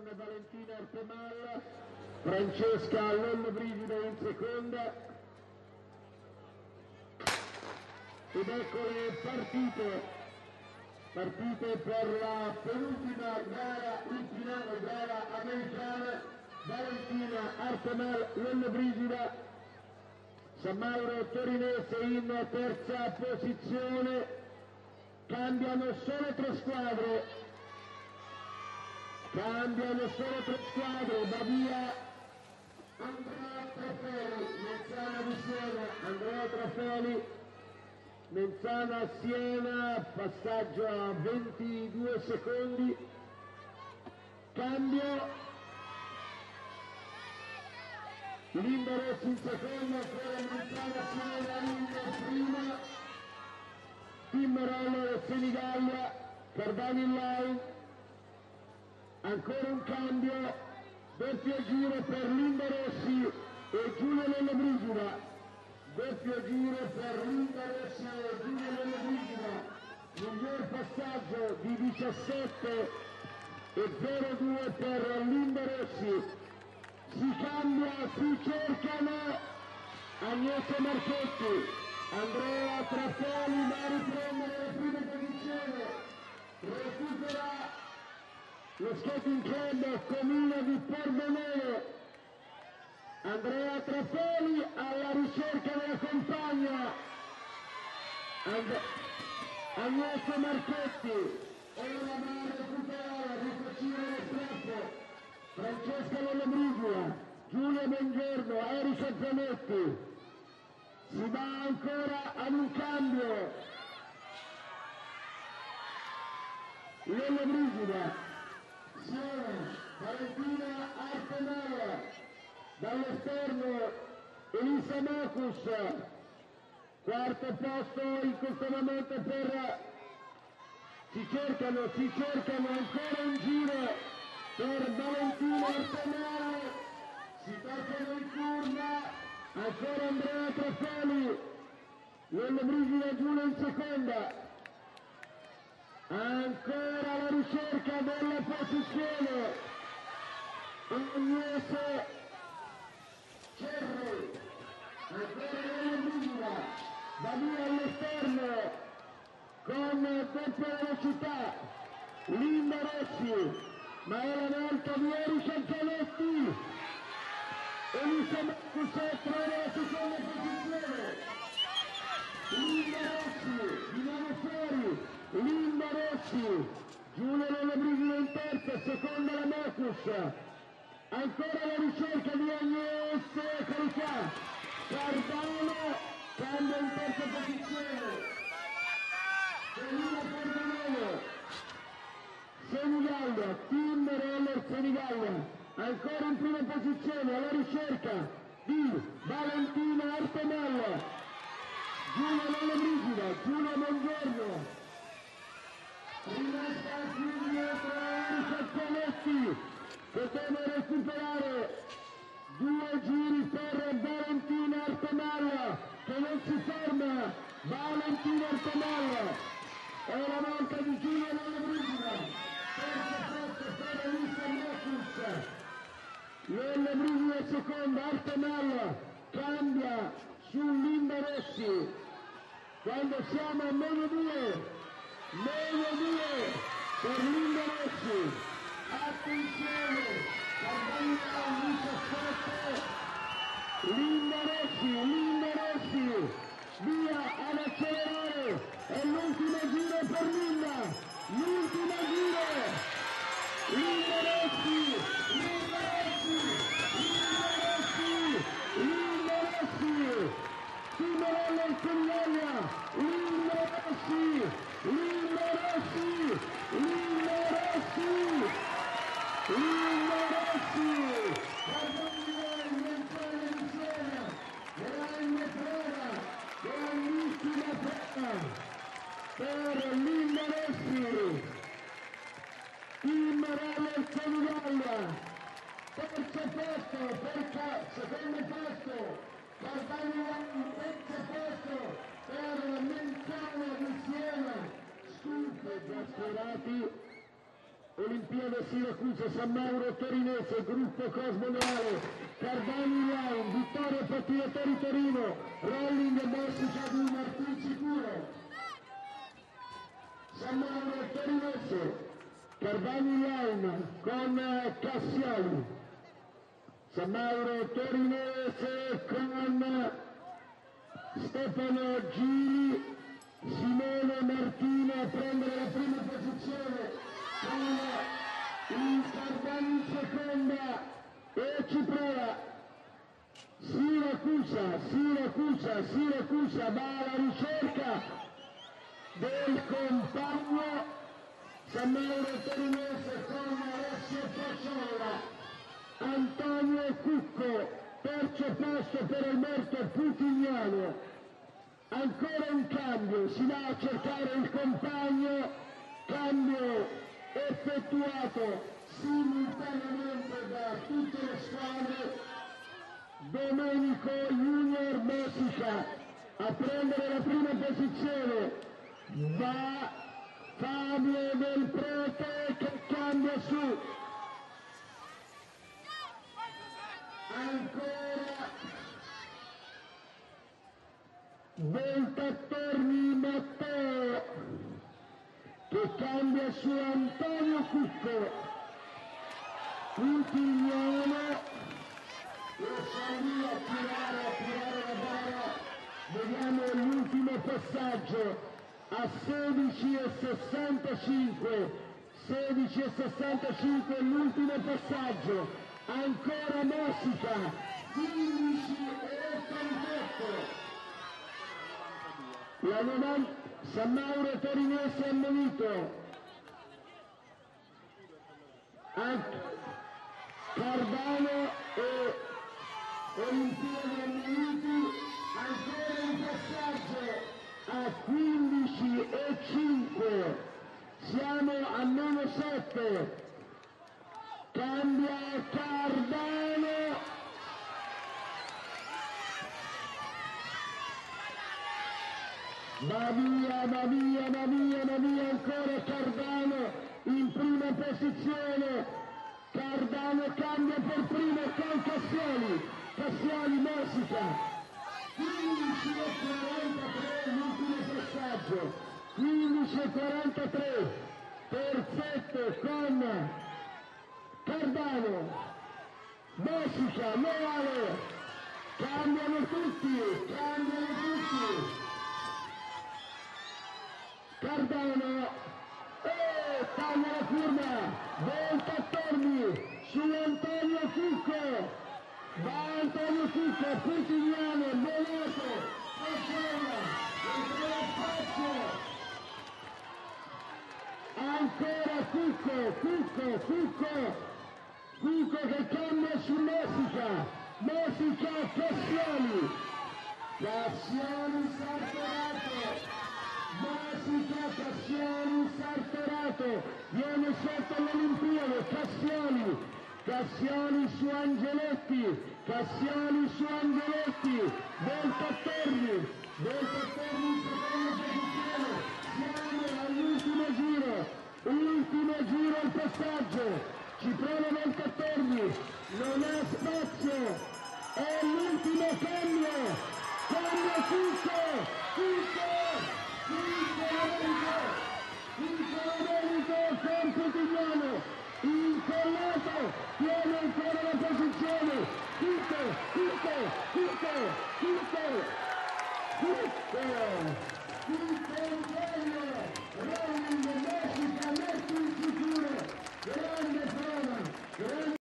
con Valentina Artemal, Francesca Lollobrigida in seconda. Ed ecco le partite per la penultima gara, il finale gara americana. Valentina Artemal Lollobrigida, San Mauro Torinese in terza posizione. Cambiano solo tre squadre, va via Andrea Trafeli, Menzana di Siena, Andrea Trafeli, Menzana Siena, passaggio a 22 secondi, cambio, Linda Rossi in seconda, poi Menzana Siena, Linda prima, Team Roller Senigallia, Cardani in line, ancora un cambio, doppio giro per Linda Rossi e Giulia Lollobrigida, doppio giro per Linda Rossi e Giulia Lollobrigida, miglior passaggio di 17 e 02 per Linda Rossi, si cambia, si cercano Agnese Marchetti, Andrea Trafeli va a riprendere le prime posizioni, recupera lo Skating Club Comune di Pordenone, Andrea Trafeli alla ricerca della compagna, Agnese Marchetti, ora va a recuperare, a ricucire lo strappo, Francesca Lollobrigida, Giulia Buongiorno, Erika Zanetti. Si va ancora ad un cambio, Lollobrigida, Siena, Valentina Artemal, dall'esterno Elisa Mocus, quarto posto in questo momento per, si cercano ancora un giro per Valentina Artemal, si toccano in curva, ancora Andrea Trafeli, Lollobrigida Giulia in seconda, ancora la ricerca della posizione, Agnese Cerri, ancora Lollobrigida, va via all'esterno con doppia velocità, Linda Rossi, ma è la volta di Erika Zanetti, Elisa Marcus trova la seconda posizione, Linda Rossi, di nuovo fuori, Linda Rossi, Giulia Lollobrigida in terza, seconda la Marcus, ancora la ricerca di Agnese, eccoli qua, Cardano cambia in terza posizione, Selina Pordenone, Senigallia, Team Roller Senigallia, ancora in prima posizione alla ricerca di Valentina Artemal, Giulia Lollobrigida, Giulia Buongiorno, rimasta più dietro Erika Zanetti, che deve recuperare due giri per Valentina Artemal, che non si ferma, Valentina Artemal, è la volta di Giulia Lollobrigida, terzo posto per Elisa Mocus, Lollobrigida seconda, Artemal cambia su Linda Rossi, quando siamo a meno due per Linda Rossi, attenzione, Cardano 17, Linda Rossi, via ad accelerare, è l'ultimo giro per Linda, l'ultimo giro, Linda Rossi, Team Roller Senigallia, Linda Rossi, Menzana di Siena, grande prova, grandissima prova per Linda Rossi, Team Roller Senigallia, terzo posto, secondo posto, Cardani terzo posto per Menzana di Siena, scoop già sforati, Olimpiade Siracusa, San Mauro Torinese, Gruppo Cosmo Reale, Cardani Line, Vittoria Pattinatori Torino, Rolling e Messica di Martin Sicuro. San Mauro Torinese, Cardani Line con Cassioli. San Mauro Torinese con Stefano Gili, Simone Martino a prendere la prima posizione con il Cardani in seconda e ci prova Siracusa va alla ricerca del compagno. San Mauro Torinese con Alessio Faciola, Antonio Cucco, terzo posto per Alberto Putignano. Ancora un cambio, si va a cercare il compagno, cambio effettuato simultaneamente da tutte le squadre. Domenico Junior Messica a prendere la prima posizione, va Fabio Del Prete che cambia su. Ancora Ventattorni Matteo che cambia su Antonio Cucco, Putignano lo sa lì a tirare la bara. Vediamo l'ultimo passaggio a 16,65, 16,65 l'ultimo passaggio, ancora Messica, 15,88. La 90, San Mauro Torinese ammonito. Cardano e Olimpiadi ammoniti, ancora un passaggio a 15,5. Siamo a meno 7. Cambia Cardano. Va via ancora Cardano in prima posizione. Cardano cambia per primo con Cassioli Messica. 15,43 l'ultimo passaggio. 15,43. Terzetto con Cardano. Messica, Leale. Cambiano tutti. Cardano, taglia la curva, Ventattorni, su Antonio Cucco, va Antonio Cucco, Putignano, Bonato, Faciola, ancora spazio, ancora Cucco che cambia su Messica, Cassioli Sartorato. Messica, Cassioli, Sartorato, viene sotto l'Olimpiade, Cassioli su Angeletti, Ventattorni in seconda posizione, siamo all'ultimo giro il passaggio, ci prova Ventattorni, non ha spazio, è l'ultimo cambio Cucco, con Putignano, incollato, tiene ancora la posizione, Cucco, Rolling